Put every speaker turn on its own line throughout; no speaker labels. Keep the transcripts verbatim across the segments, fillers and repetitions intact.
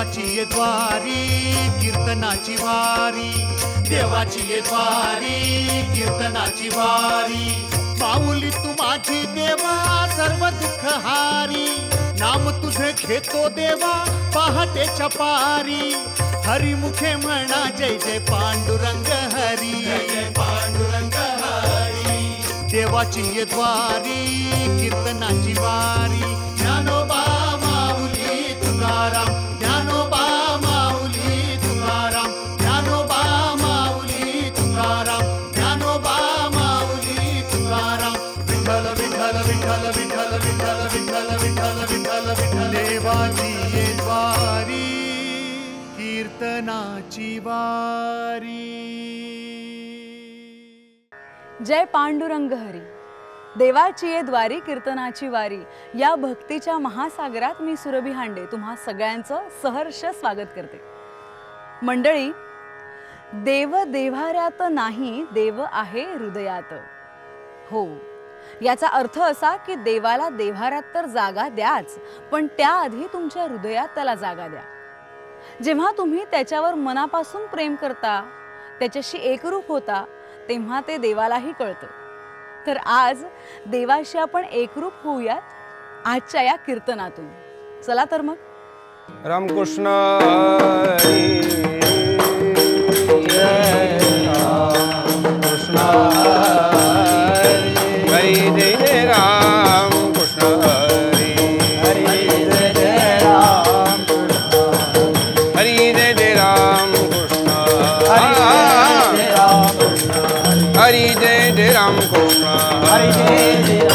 देवाची ये द्वारी कीर्तनाची वारी, देवाची ये द्वारी कीर्तनाची वारी। माऊली तू माझी देवा सर्व दुःख हारी, नाम तुझे घेतो देवा पहाटेच्या पारी। हरिमुखे म्हणा जय जय पांडुरंग हरी, जय जय पांडुरंग हरी। देवाची ये द्वारी कीर्तनाची वारी, ज्ञानोबा माऊली तुकाराम, ज्ञानोबा माऊली तुकाराम, ज्ञानोबा माऊली तुकाराम, ज्ञानोबा माऊली तुकाराम। विठ्ठल विठ्ठल विठ्ठल विठ्ठल विठ्ठल विठ्ठल विठ्ठल विठ्ठल विठ्ठल। देवाची ये द्वारी कीर्तनाची वारी।
जय पांडुरंग हरी। देवाची ये द्वारी कीर्तनाची वारी या भक्तीच्या महासागरात मी सुरभी हांडे तुम्हा सगळ्यांचं सहर्ष स्वागत करते। मंडळी, देव देव्हाऱ्यात नाही, देव आहे हृदयात। हो, याचा अर्थ असा की देवाला देव्हाऱ्यात तर जागा द्याच, पण त्याआधी तुमच्या हृदयात त्याला जागा द्या। जेव्हा तुम्ही त्याच्यावर मनापासून प्रेम करता, त्याच्याशी एकरूप होता, तेव्हा ते देवालाही कळतं। तर आज देवाशी आपण एकरूप होऊयात आजच्या या कीर्तनातून। चला तर मग।
रामकृष्ण हरी जय रामकृष्ण हरी जय जय रामकृष्ण हरी हरी जय जय रामकृष्ण हरी जय जय रामकृष्ण हरी जय जय रामकृष्ण हरी जय जय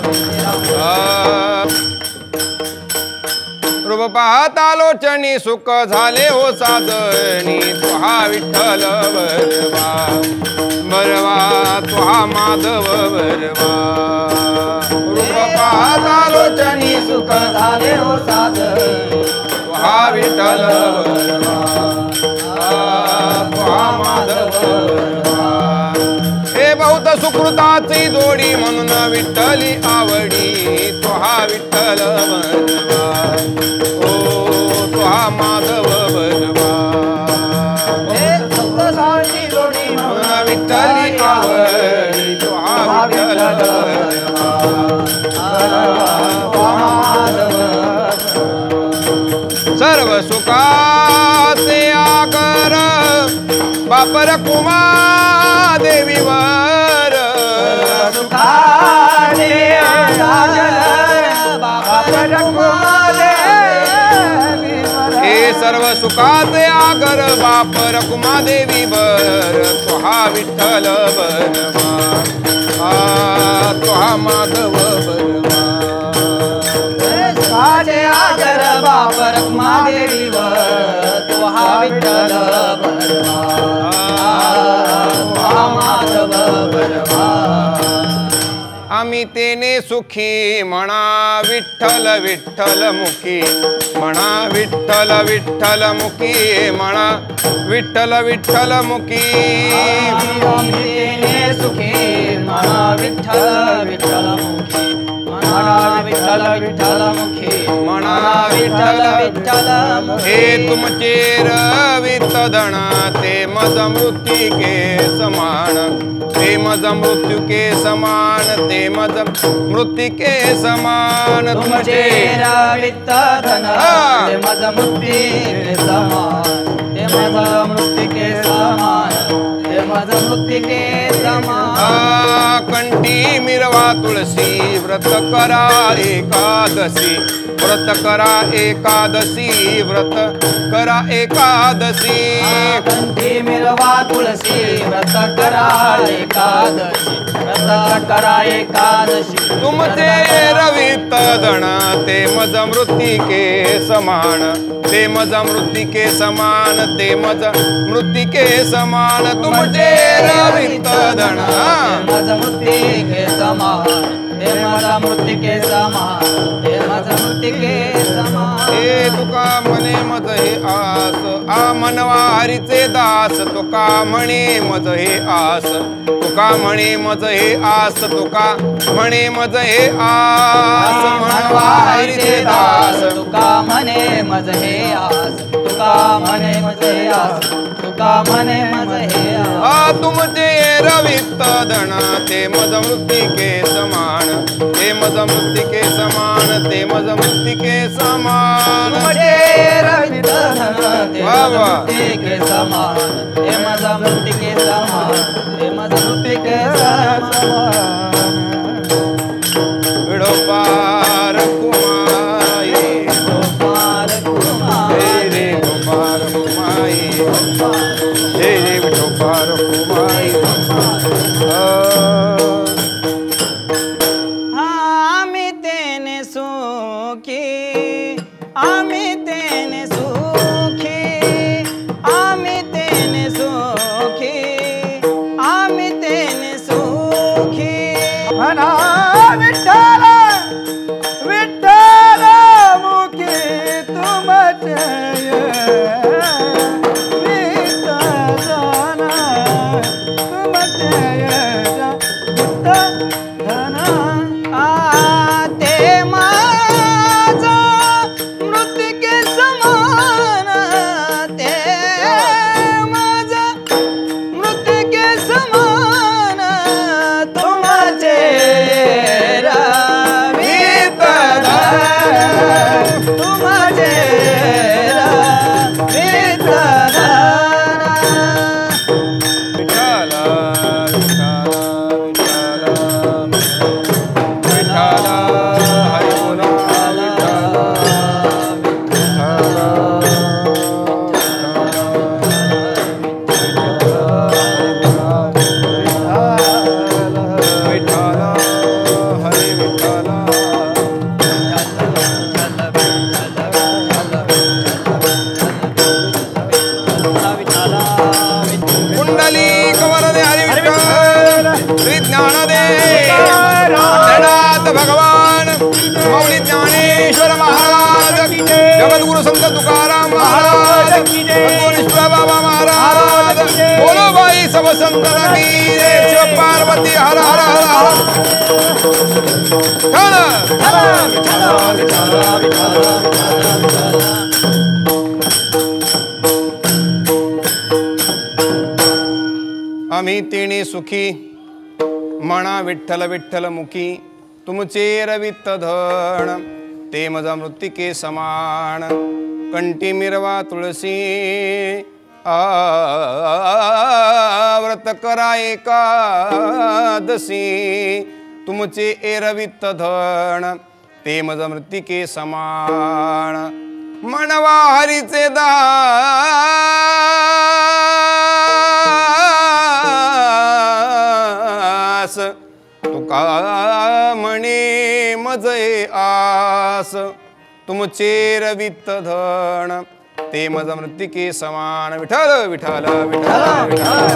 रूप पाहता लोचनी सुख झाले हो साजनी, तुहा विठ्ठल बरवा बरवा, तुहा माधव बरवा। रूप पाहता लोचनी सुख झाले हो साजनी, तुहा विठ्ठल बरवा तुहा माधव बरवा। हे बहुत सुकृताची जोडी म्हणून विठ्ठली आवडी, तुहा विठ्ठल बरवा ओ तुहा माधव बरवा। हे सुकृताची जोडी म्हणून विठ्ठली आवडी, तुहा विठ्ठल बरवा तुहा माधव। सर्व सुखाचे आगर बापर कुमा देवीवर, सुखाचे आगर बापर कुमा देवीवर। हे सर्व सुखाचे आगर बापर कुमा देवीवर, तुहा विठ्ठल बरवा तुहा माधव बरवा। सुखाचे आगर बापर कुमा देवीवर, तुहा विठ्ठल बरवा माधव बरवा। आम्ही तेने सुखी म्हणा विठ्ठल विठ्ठल मुखी, म्हणा विठ्ठल विठ्ठल मुखी, म्हणा विठ्ठल विठ्ठल मुखी। आम्ही तेने सुखी म्हणा विठ्ठल विठ्ठल मुखी, म्हणा विठ्ठल विठ्ठल मुखी, म्हणा विठ्ठल विठ्ठल मुखी। हे तुमचे रवित धन ते मज मृत्तिके समान, ते मज मृत्यु के समान, ते मज मृत्तिके समान। तुमचे रवित धन ते मज मृत्तिके समान, ते मज मृत्तिके समान, ते मज मृत्तिके समान। कंठी मिरवा तुळसी व्रत करा एकादशी, व्रत करा एकादशी, व्रत करा एकादशी। कंठी मिरवा तुळसी व्रत करा एकादशी, व्रत करा एकादशी। तुमचे रवित धन ते मज मृत्तिके समान, ते मज मृत्तिके समान, ते मज मृत्तिके समान। तुमचे रवित धन मज मृत्तिके समान, ते मज मृत्तिके समान, ते मज मृत्तिके समान। हे तुका म्हणे मज हे आस, आ मनवा हरीचे दास, तुका म्हणे मज हे आस, तुका म्हणे मज हे आस, तुका म्हणे मज हे आस। मनवा हरीचे दास, तुका म्हणे मज हे आस,
तुका म्हणे मज हे आस तुका म्हणे मज हे आस
आ तुमचे रवित धन ते मज मृत्तिके समान ते मज मृत्तिके समान ते मज मृत्तिके समान
तुमचे रवित धन ते मज मृत्तिके समान ते मज मृत्तिके समान ते मज मृत्तिके समान
विडोपार कुमाई
गोपाल कुमार
जय रे गोपाल कुमाई जय रे विडोपार कुमाई
आम्ही तेने सुखी आम्ही तेने सुखी आम्ही तेने सुखी आम्ही तेने सुखी
म्हणा विठ्ठल विठ्ठल मुखी तुमचे
भगवान मौली ज्ञानेश्वर महाराज जगद्गुरु संत तुकाराम महाराज सद्गुरुश्वर बाबा महाराज बोलो भाई सब संतन की जय शिव पार्वती हर हर हर आम्ही तिणी सुखी म्हणा विठ्ठल विठ्ठल मुखी तुमचे रवित धन ते मज मृत्तिके समान कंठी मिरवा तुळसी व्रत करा एकादशी तुमचे रवित धन ते मज मृत्तिके समान मनवा हरीचे दास तुका म्हणे मज आस तुमचे रवित धन ते मज मृत्तिके समान विठ्ठल विठ्ठल विठ्ठल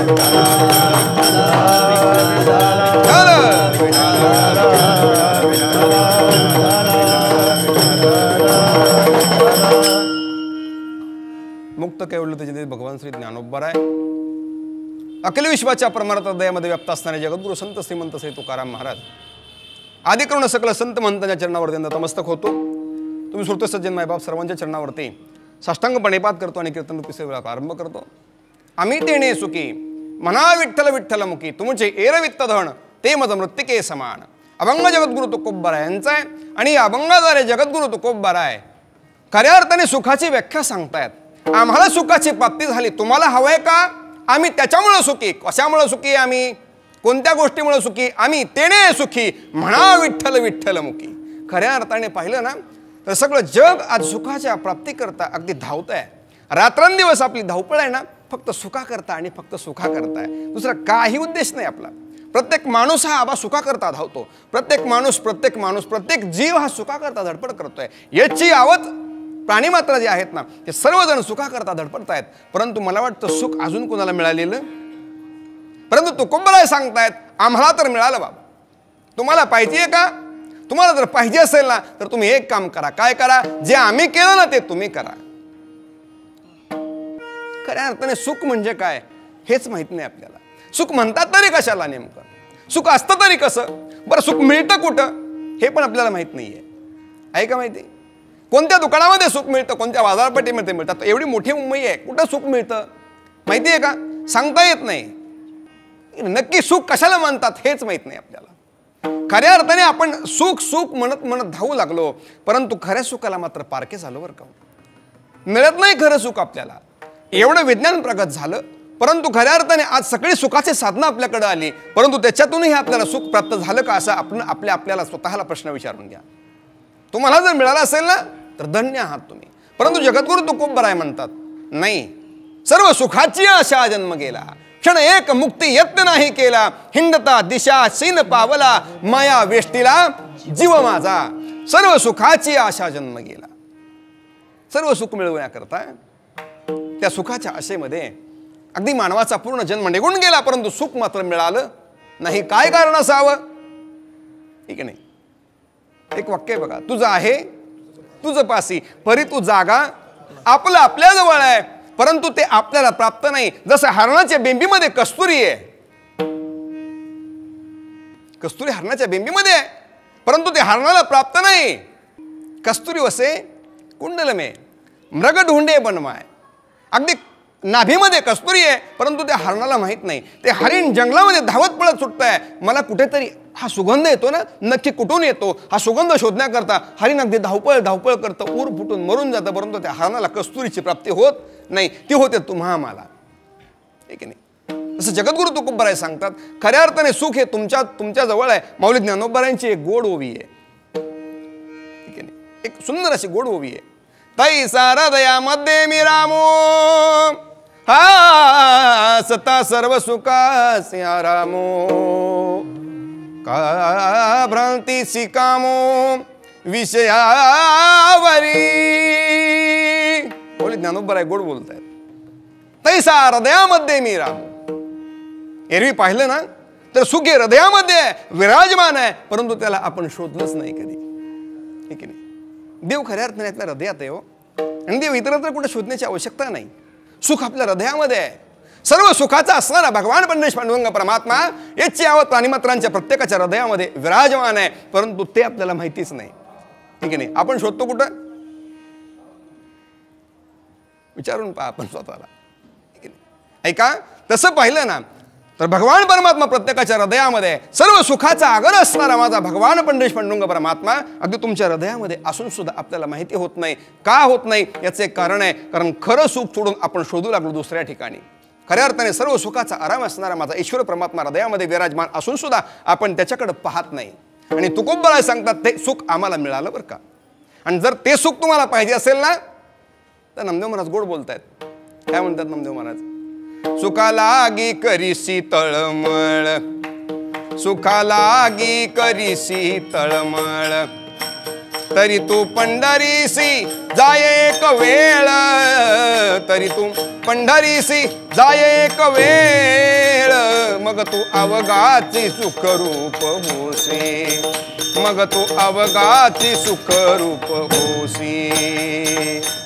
मुक्त कैवल्य त्याचे भगवान श्री ज्ञानोबा आहे. अखिल विश्वाच्या परमार्थ हृदयामध्ये व्याप्त असणारे जगद्गुरु संत श्रीमंत श्री तुकाराम महाराज आदि करून सकल संत महंतांच्या चरणावरती नतमस्तक होतो. तुम्ही श्रोते सज्जन मायबाप सर्वांच्या चरणावरती साष्टांग प्रणिपात करतो आणि कीर्तन रूपी सेवेला प्रारंभ करतो. आम्ही तेणे सुखी म्हणा विठ्ठल विठ्ठल मुखी तुमचे एरवित्त धन ते मज मृत्तिके समान. अभंग जगद्गुरु तुकोबराय यांचा आहे आणि अभंगाद्वारे जगद्गुरु तुकोबराय खऱ्या अर्थाने सुखाची व्याख्या सांगतायत. आम्हाला सुखाची प्राप्ती झाली, तुम्हाला हवंय का? आम्ही त्याच्यामुळे सुखी. कशामुळे सुखी? आम्ही कोणत्या गोष्टीमुळे सुखी? आम्ही तेणे सुखी म्हणा विठ्ठल विठ्ठल मुखी. खऱ्या अर्थाने पाहिलं ना तर सगळं जग आज सुखाच्या प्राप्तीकरता अगदी धावत आहे. रात्रंदिवस आपली धावपळ आहे ना फक्त सुखा करता आणि फक्त सुखा करताय, दुसरा काही उद्देश नाही आपला. प्रत्येक माणूस हा आबा सुखा करता धावतो. प्रत्येक माणूस प्रत्येक माणूस प्रत्येक जीव हा सुखा करता धडपड करतोय. याची आवत प्राणीमात्र जे आहेत ना ते सर्वजण सुखा करता धडपडतायत. परंतु मला वाटतं सुख अजून कोणाला मिळालेलं. परंतु तुकोबराय सांगतायत आम्हाला तर मिळालं बाबा. तुम्हाला पाहिजे का? तुम्हाला जर पाहिजे असेल ना तर तुम्ही एक काम करा. काय करा? जे आम्ही केलं ना ते तुम्ही करा. खऱ्या अर्थाने सुख म्हणजे काय हेच माहित नाही आपल्याला. सुख म्हणतात तरी कशाला नेमकं? सुख असतं तरी कसं? बरं सुख मिळतं कुठं हे पण आपल्याला माहित नाहीये. आहे का माहिती? कोणत्या दुकानामध्ये सुख मिळतं, कोणत्या बाजारपेठेमध्ये मिळतात. एवढी मोठी मुंबई आहे, कुठं सुख मिळतं माहिती आहे का? सांगता येत नाही. नक्की सुख कशाला म्हणतात हेच माहित नाही आपल्याला. खऱ्या अर्थाने आपण सुख सुख म्हणत म्हणत धावू लागलो, परंतु खऱ्या सुखाला मात्र पारखे झालो बरं का. मिळत नाही खरं सुख आपल्याला. एवढं विज्ञान प्रगत झालं, परंतु खऱ्या अर्थाने आज सगळी सुखाची साधनं आपल्याकडे आली, परंतु त्याच्यातूनही आपल्याला सुख प्राप्त झालं का असं आपण आपल्या आपल्याला स्वतःला प्रश्न विचारून घ्या. तुम्हाला जर मिळाला असेल ना तर धन्य आहात तुम्ही. परंतु जगद्गुरु तुकोबराय म्हणतात नाही, सर्व सुखाची आशा जन्म गेला, क्षण एक मुक्ती यत्न नाही केला, हिंडता दिशा सीन पावला, माया वेष्टीला जीव माझा, सर्व सुखाची आशा जन्म गेला. सर्व सुख मिळवण्याकरता त्या सुखाच्या आशेमध्ये अगदी मानवाचा पूर्ण जन्म निघून गेला, परंतु सुख मात्र मिळालं नाही. काय कारण असावं? ठीक नाही. एक वाक्य बघा, तुझं आहे तुझं पासी, परी तू जागा आपलं आपल्या जवळ आहे, परंतु ते आपल्याला प्राप्त नाही. जसं हरणाच्या बेंबीमध्ये कस्तुरी आहे, कस्तुरी हरणाच्या बेंबीमध्ये आहे, परंतु ते हरणाला प्राप्त नाही. कस्तुरी वसे कुंडल में मृग ढूंढे बनवाय. अगदी नाभीमध्ये कस्तुरी आहे, परंतु त्या हरणाला माहित नाही. ते हरिण जंगलामध्ये धावत पळत सुटत आहे, मला कुठेतरी हा सुगंध येतो ना, नक्की कुठून येतो हा सुगंध शोधण्याकरता हरिण अगदी धावपळ धावपळ करतं, ऊर फुटून मरून जातं, परंतु त्या हरणाला कस्तुरीची प्राप्ती होत नाही. ती होते तुम्हा मला. ठीक आहे नाही. जसं जगद्गुरु तुकोबराय सांगतात, खऱ्या अर्थाने सुख हे तुमच्या तुमच्या जवळ आहे. माऊली ज्ञानोबरायांची एक गोड ओवी आहे. ठीक आहे नाही, एक सुंदर अशी गोड ओवी आहे. तैसा हृदयामध्ये मी रामो, हा सता सर्व सुखासी रामो, का भ्रांती सिकामो विषयावरी. बोले ज्ञानोबराय गोड बोलतायत. तैसा हृदयामध्ये मी रामो. एरवी पाहिलं ना तर सुख हे हृदयामध्ये आहे, विराजमान आहे, परंतु त्याला आपण शोधलंच नाही कधी. ठीक आहे. देव खऱ्या अर्थाने आपल्या हृदयात आहे हो, आणि देव इतरत्र कुठे शोधण्याची आवश्यकता नाही. सुख आपल्या हृदयामध्ये आहे. सर्व सुखाचा असणारा भगवान पंडित पांडुरंग परमात्मा याची आवत प्राणीमात्रांच्या प्रत्येकाच्या हृदयामध्ये विराजमान आहे, परंतु ते आपल्याला माहितीच नाही. ठीक आहे नाही. आपण शोधतो कुठं? विचारून पहा आपण स्वतःला. ठीक आहे. ऐका, तसं पाहिलं ना तर भगवान परमात्मा प्रत्येकाच्या हृदयामध्ये, सर्व सुखाचा आगर असणारा माझा भगवान पंडित पांडुरंग परमात्मा अगदी तुमच्या हृदयामध्ये असून सुद्धा आपल्याला माहिती होत नाही. का होत नाही याचे कारण आहे, कारण खरं सुख सोडून आपण शोधू लागलो दुसऱ्या ठिकाणी. खऱ्या अर्थाने सर्व सुखाचा आराम असणारा माझा ईश्वर परमात्मा हृदयामध्ये विराजमान असून सुद्धा आपण त्याच्याकडे पाहत नाही. आणि तुकोबराय सांगतात ते सुख आम्हाला मिळालं बरं का. आणि जर ते सुख तुम्हाला पाहिजे असेल ना तर नामदेव महाराज गोड बोलतायत. काय म्हणतात नामदेव महाराज? सुखालागी करीसी तळमळ, सुखालागी करीसी तळमळ, तरी तू पंढरीसी जाय एक वेळ, तरी तू पंढरीसी जाय एक वेळ, मग तू अवघाची सुखरूप होसी, मग तू अवघाची सुखरूप होसी.